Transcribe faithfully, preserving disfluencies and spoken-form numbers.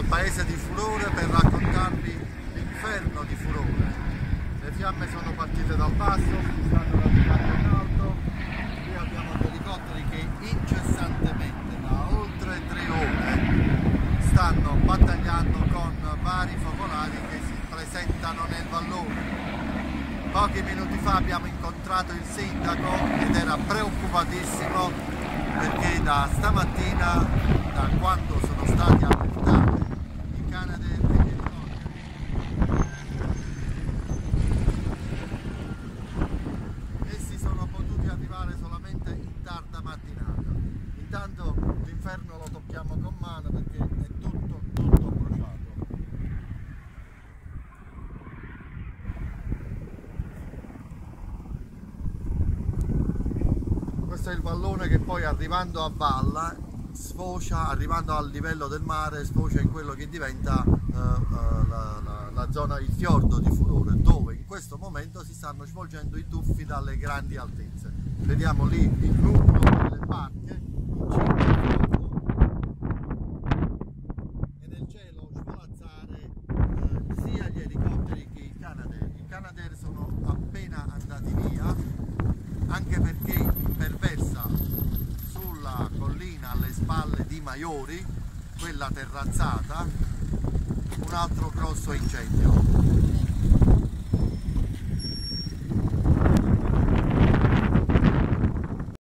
paese di Furore per raccontarvi l'inferno di Furore. Le fiamme sono partite dal basso, si stanno radicando in alto. Qui abbiamo gli elicotteri che incessantemente da oltre tre ore stanno battagliando con vari focolari che si presentano nel vallone. Pochi minuti fa abbiamo incontrato il sindaco ed era preoccupatissimo perché da stamattina, da quando sono stati avvertiti i Canadair e gli elicotteri, essi sono potuti arrivare solamente in tarda mattinata. Intanto l'inferno lo tocchiamo con mano perché è tutto, tutto bruciato. Questo è il vallone che poi arrivando a valle sfocia, arrivando al livello del mare, sfocia in quello che diventa uh, uh, la, la, la zona, il fiordo di Furore, dove in questo momento si stanno svolgendo i tuffi dalle grandi altezze. Vediamo lì il nucleo delle barche in cima al fuoco e nel cielo svolazzare uh, sia gli elicotteri che i Canadair. I Canadair sono appena andati via, anche perché imperversa sulla collina alle spalle di Maiori, quella terrazzata, un altro grosso incendio.